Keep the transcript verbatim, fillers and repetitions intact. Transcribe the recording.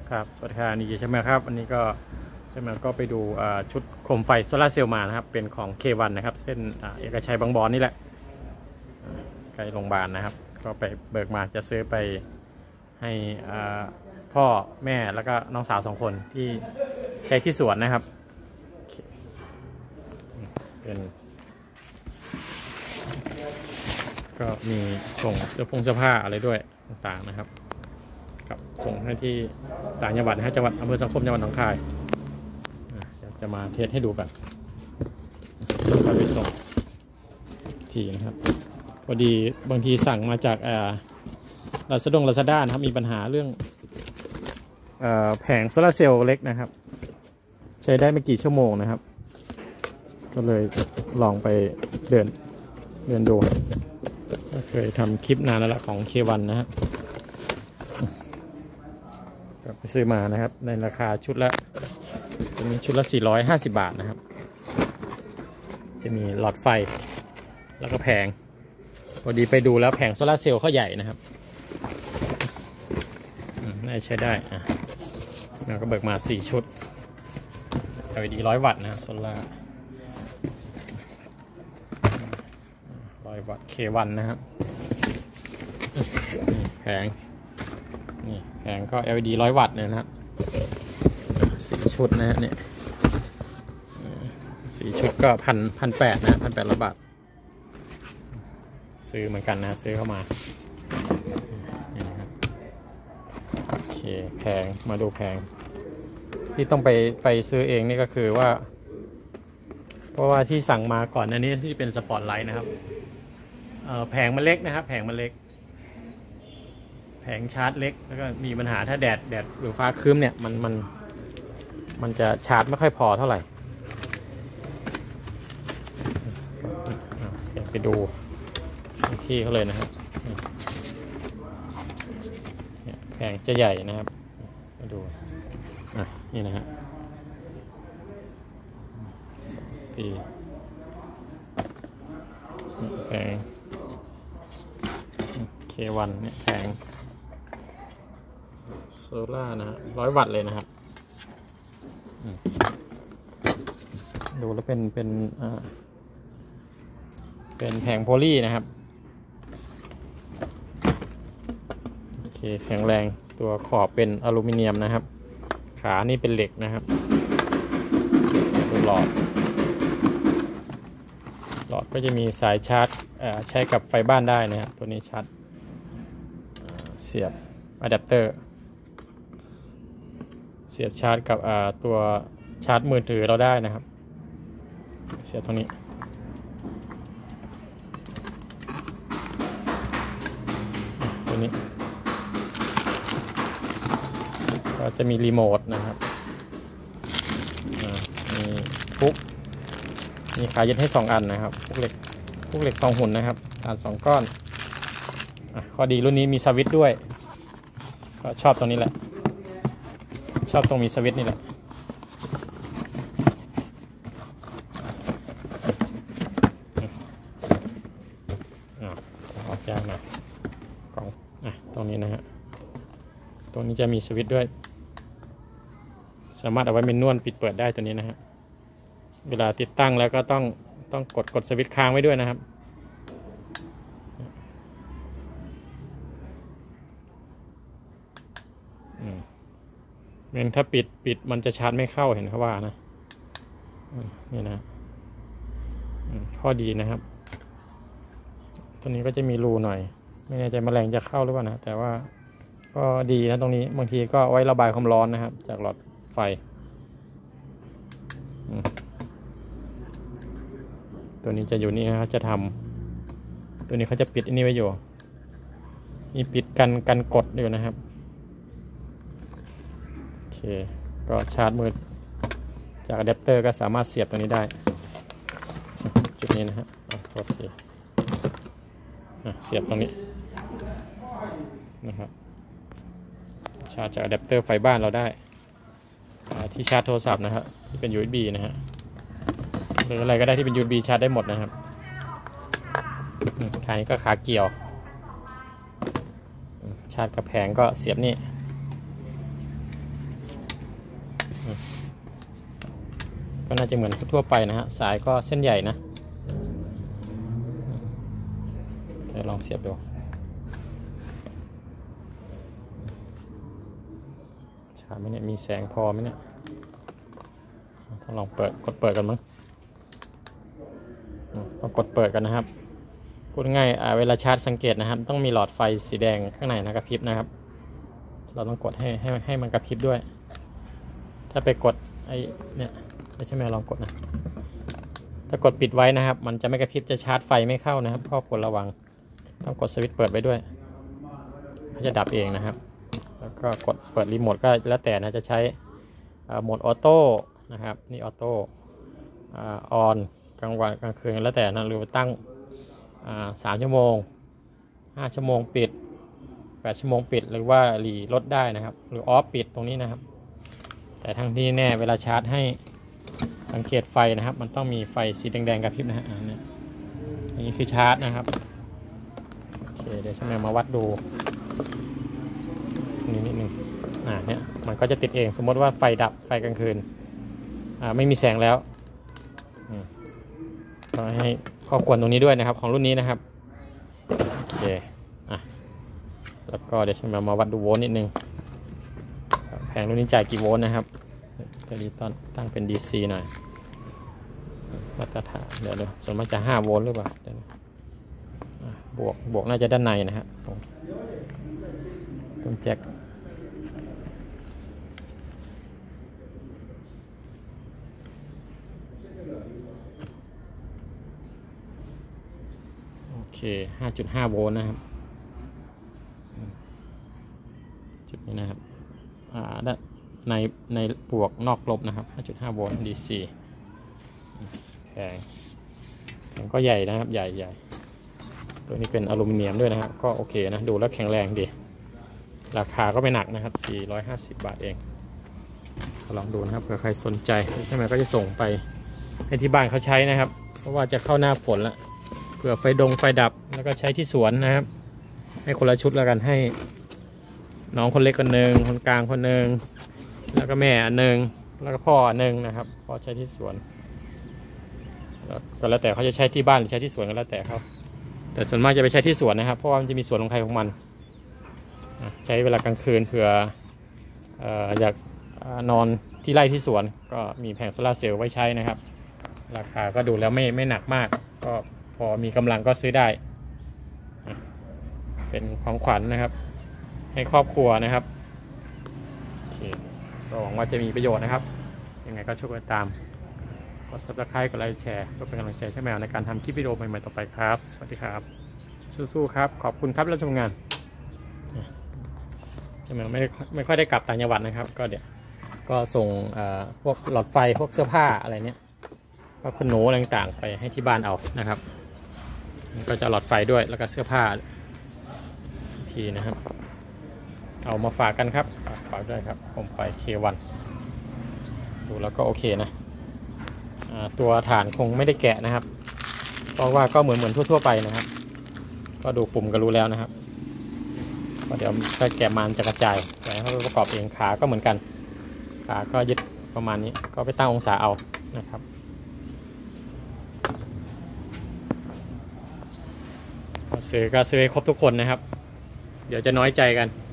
ครับสวัสดีครับนี่ใช่ไหมครับวันนี้ก็ใช่ไหมก็ไปดูชุดโคมไฟโซลาร์เซลล์มานะครับเป็นของ เค วัน นะครับเส้นเอกชัยบางบอนนี่แหละใกล้โรงพยาบาลนะครับก็ไปเบิกมาจะซื้อไปให้พ่อแม่แล้วก็น้องสาวสองคนที่ใช้ที่สวนนะครับเป็นก็มีส่งเสื้อผงเสื้อผ้าอะไรด้วยต่างๆนะครับกับส่งให้ที่ต่างจังหวัดนะฮะจังหวัดอำเภอสังคมจังหวัดหนองคายจะมาเทสให้ดูกันก็ไปส่งทีนะครับพอดีบางทีสั่งมาจากลาซาด้งลาซาด้านะครับมีปัญหาเรื่องแผงโซลาร์เซลล์เล็กนะครับใช้ได้ไม่กี่ชั่วโมงนะครับก็เลยลองไปเดินเดินดูเคยทำคลิปนานแล้วละของ เค วัน นะฮะก็ไปซื้อมานะครับในราคาชุดละเป็นชุดละสี่ร้อยห้าสิบบาทนะครับจะมีหลอดไฟแล้วก็แผงพอดีไปดูแล้วแผงโซลาร์เซลล์เขาใหญ่นะครับน่าใช้ได้อ่ะแล้วก็เบิกมาสี่ชุด แอล อี ดี ร้อยวัตต์นะโซลาร์ร้อยวัตต์ เค วัน นะครับแผงนี่แผงก็ แอล อี ดี ร้อยวัตต์เนี่ยนะครับสี่ชุดนะฮะเนี่ยสี่ชุดก็พันพันแปดนะพันแปดร้อยบาทซื้อเหมือนกันนะซื้อเข้ามานี่นะครับโอเคแพงมาดูแพงที่ต้องไปไปซื้อเองนี่ก็คือว่าเพราะว่าที่สั่งมาก่อนอันนี้ที่เป็นสปอตไลท์นะครับแผงมันเล็กนะครับแผงมันเล็กแผงชาร์จเล็กแล้วก็มีปัญหาถ้าแดดแดดหรือฟ้าครึ้มเนี่ยมันมันมันจะชาร์จไม่ค่อยพอเท่าไหร่ไปดูที่เขาเลยนะครับแผงจะใหญ่นะครับมาดูอ่ะนี่นะฮะตีแผง เค วัน เนี่ยแผงโซล่านะฮะร้อยวัตต์เลยนะครับดูแล้วเป็นเป็นอ่าเป็นแผงโพลีนะครับโอเคแข็งแรงตัวขอบเป็นอลูมิเนียมนะครับขานี่เป็นเหล็กนะครับตัวหลอดหลอดก็จะมีสายชาร์จใช้กับไฟบ้านได้นะครับตัวนี้ชาร์จเสียบอะแดปเตอร์เสียบชาร์จกับตัวชาร์จมือถือเราได้นะครับเสียบตรงนี้ตัวนี้ก็จะมีรีโมทนะครับมีปุ๊กมีขายึดให้สองอันนะครับปุ๊กเหล็กปุ๊กเหล็กสองหุ่นนะครับฐานสองก้อนข้อดีรุ่นนี้มีสวิตช์ด้วยก็ชอบตรงนี้แหละชอบตรงมีสวิตช์นี่แหละออกยากหน่อยกล่องอ่ะตรงนี้นะฮะตรงนี้จะมีสวิตช์ด้วยสามารถเอาไว้เป็นนวลปิดเปิดได้ตัวนี้นะฮะเวลาติดตั้งแล้วก็ต้องต้องกดกดสวิตช์ค้างไว้ด้วยนะครับเมื่อถ้าปิดปิดมันจะชาร์จไม่เข้าเห็นเขาว่านะนี่นะข้อดีนะครับตัวนี้ก็จะมีรูหน่อยไม่แน่ใจแมลงจะเข้าหรือเปล่านะแต่ว่าก็ดีนะตรงนี้บางทีก็ไว้ระบายความร้อนนะครับจากหลอดไฟตัวนี้จะอยู่นี่นะครับจะทำตัวนี้เขาจะปิดอันนี้ไว้อยู่มีปิดกันกันกดอยู่นะครับโอเคก็ชาร์จมือจากอะแดปเตอร์ก็สามารถเสียบตัวนี้ได้จุดนี้นะฮะโอเคเสียบตรงนี้นะครับชาร์จจากอะแดปเตอร์ไฟบ้านเราได้ที่ชาร์จโทรศัพท์นะครับที่เป็น ยู เอส บี นะฮะหรืออะไรก็ได้ที่เป็น ยู เอส บี ชาร์จได้หมดนะครับขานี้ก็ขาเกี่ยวชาร์จกับแผงก็เสียบนี่ก็น่าจะเหมือนทั่วไปนะฮะสายก็เส้นใหญ่นะเดี๋ยวลองเสียบดูชาไหมเนี่ยมีแสงพอไหมเนี่ยต้องลองเปิดกดเปิดกันมั้งต้องกดเปิดกันนะครับพูดง่ายเวลาชาร์จสังเกตนะครับต้องมีหลอดไฟสีแดงข้างในนะกระพริบนะครับเราต้องกดให้ให้ให้มันกระพริบด้วยถ้าไปกดไอ้เนี่ยไม่ใช่แม่ลองกดนะถ้ากดปิดไว้นะครับมันจะไม่กระพริบจะชาร์จไฟไม่เข้านะครับข้อควรระวังต้องกดสวิตช์เปิดไว้ด้วยเขาจะดับเองนะครับแล้วก็กดเปิดรีโมทก็แล้วแต่นะจะใช้โหมดออโต้นะครับนี่ออโต้ออนกลางวันกลางคืนแล้วแต่นะหรือตั้งสามชั่วโมงห้าชั่วโมงปิดแปดชั่วโมงปิดหรือว่าหลีลดได้นะครับหรือออฟปิดตรงนี้นะครับแต่ทั้งที่แน่เวลาชาร์จให้สังเกตไฟนะครับมันต้องมีไฟสีแดงๆกระพริบนะฮะอันนี้อันนี้คือชาร์จนะครับโอเคเดี๋ยวช่วยมาวัดดูนี่นิดนึงอ่าเนี่ยมันก็จะติดเองสมมติว่าไฟดับไฟกลางคืนอ่าไม่มีแสงแล้วก็ให้ข้อควรตรงนี้ด้วยนะครับของรุ่นนี้นะครับโอเคอ่ะแล้วก็เดี๋ยวช่วยมามาวัดดูโวลต์นิดนึงแผงรุ่นนี้จ่ายกี่โวลต์นะครับเดี๋ยวตอนตั้งเป็น ดี ซี หน่อยมาตรฐานเดี๋ยวเดี๋ยวส่วนมากจะห้าโวลต์หรือเปล่าเดี๋ยวบวกบวกน่าจะด้านในนะฮะตรงตรงแจ็คโอเค ห้าจุดห้า โวลต์นะครับจุดนี้นะครับอ่าด้านในในบวกนอกลบนะครับ ห้าจุดห้า โวลต์ ดี ซี แข็งแข็งก็ใหญ่นะครับใหญ่ใหญ่ตัวนี้เป็นอลูมิเนียมด้วยนะครับก็โอเคนะดูแล้วแข็งแรงดีราคาก็ไม่หนักนะครับสี่ร้อยห้าสิบบาทเองลองดูนะครับเผื่อใครสนใจใช่ไหมก็จะส่งไปให้ที่บ้านเขาใช้นะครับเพราะว่าจะเข้าหน้าฝนละเผื่อไฟดงไฟดับแล้วก็ใช้ที่สวนนะครับให้คนละชุดแล้วกันให้น้องคนเล็กคนหนึ่งคนกลางคนหนึ่งแล้วก็แม่อันหนึ่งแล้วก็พ่ออันหนึ่งนะครับพ่อใช้ที่สวนก็แล้วแต่เขาจะใช้ที่บ้านหรือใช้ที่สวนก็แล้วแต่เขาแต่ส่วนมากจะไปใช้ที่สวนนะครับเพราะว่ามันจะมีสวนของใครของมันใช้เวลากลางคืนเผื่ออยากนอนที่ไร่ที่สวนก็มีแผงโซลาร์เซลล์ไว้ใช้นะครับราคาก็ดูแล้วไม่ไม่หนักมากก็พอมีกำลังก็ซื้อได้เป็นของขวัญนะครับให้ครอบครัวนะครับโอเคก็หวังว่าจะมีประโยชน์นะครับยังไงก็ช่วยกันตามกด ซับสไครบ์ กดไลค์แชร์เพื่อเป็นกำลังใจให้แมวในการทำคลิปวิดีโอใหม่ๆต่อไปครับสวัสดีครับสู้ๆครับขอบคุณครับแล้วชมงานใช่ไหมไม่ไม่ค่อยได้กลับต่างจังหวัดนะครับก็เดี๋ยวก็ส่งพวกหลอดไฟพวกเสื้อผ้าอะไรเนี้ยก็ขนหนูอะไรต่างๆไปให้ที่บ้านเอานะครับก็จะหลอดไฟด้วยแล้วก็เสื้อผ้าทีนะครับเอามาฝากกันครับฝากด้วยครับผมไฟ เค วัน ดูแล้วก็โอเคนะตัวฐานคงไม่ได้แกะนะครับเพราะว่าก็เหมือนเหมือนทั่วๆไปนะครับก็ดูปุ่มก็รู้แล้วนะครับก็เดี๋ยวถ้าแกะมันจะกระจายแต่ถ้าประกอบเองขาก็เหมือนกันขาก็ยึดประมาณนี้ก็ไปตั้งองศาเอานะครับซื้อก็ซื้อให้ครบทุกคนนะครับเดี๋ยวจะน้อยใจกัน